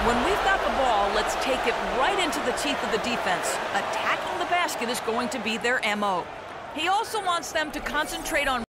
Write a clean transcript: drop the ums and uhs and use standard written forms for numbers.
When we've got the ball, let's take it right into the teeth of the defense. Attacking the basket is going to be their MO. He also wants them to concentrate on